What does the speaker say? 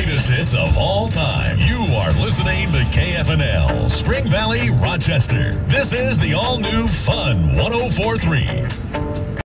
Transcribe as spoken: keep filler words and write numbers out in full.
greatest hits of all time. You are listening to K F N L, Spring Valley, Rochester. This is the all-new Fun one oh four point three.